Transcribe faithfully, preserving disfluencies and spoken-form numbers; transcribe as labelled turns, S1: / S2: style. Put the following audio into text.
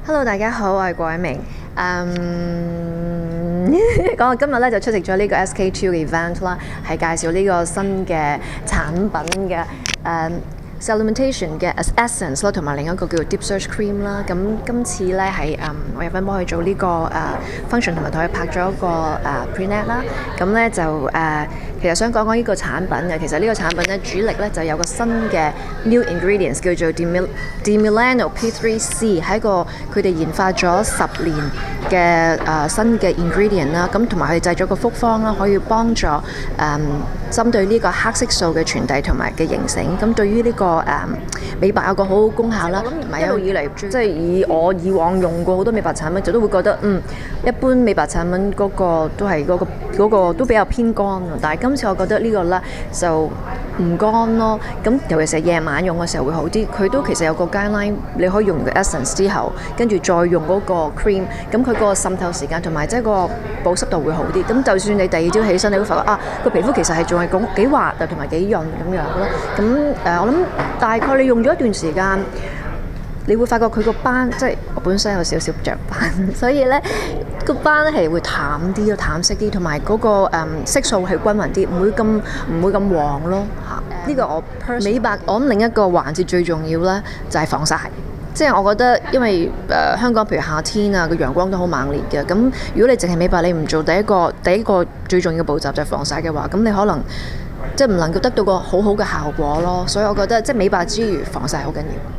S1: Hello，大家好，我係郭偉明。嗯，講我今日咧就出席咗呢個 S K two 嘅 event 啦，係介紹呢個新嘅產品嘅誒。嗯 Supplementation 嘅 Essence 啦，同埋另一個叫做 Deep Search Cream 啦。咁今次咧係誒我有份幫佢做呢、這個誒、呃、function，同埋同佢拍咗一個誒、呃、Pre-Net 啦。咁咧就誒、呃、其實想講講呢個產品嘅。其實呢個產品咧主力咧就有個新嘅 new ingredients 叫做 Dimilano P three C， 係一個佢哋研發咗十年嘅誒、呃、新嘅 ingredient 啦。咁同埋佢哋製咗個複方啦，可以幫助誒、呃、針對呢個黑色素嘅傳遞同埋嘅形成。咁對於呢、這個誒、嗯、美白有個好好功效啦，同埋一路以嚟即係以我以往用過好多美白產品，就都會覺得嗯一般美白產品嗰個都係嗰、嗰個嗰個都比較偏乾，但係今次我覺得呢個咧就唔乾咯。咁尤其是夜晚用嘅時候會好啲。佢都其實有個 guideline，你可以用個 essence 之後，跟住再用嗰個 cream， 咁佢個滲透時間同埋即係個保濕度會好啲。咁就算你第二朝起身，你會發覺啊個皮膚其實係仲係咁幾滑啊，同埋幾潤咁樣咯。咁誒、呃、我諗。大概你用咗一段時間，你會發覺佢個斑，即係我本身有少少雀斑，所以咧個斑係會淡啲咯，淡色啲，同埋嗰個誒、嗯、色素係均勻啲，唔會咁唔會咁黃咯嚇。呢、嗯、個我 personal 美白，我諗另一個環節最重要咧就係防曬。即係我覺得，因為誒、呃、香港譬如夏天啊，個陽光都好猛烈嘅。咁如果你淨係美白，你唔做第一個第一個最重要嘅步驟就係防曬嘅話，咁你可能即係唔能夠得到個好好嘅效果咯。所以我覺得即係美白之餘，防曬好緊要。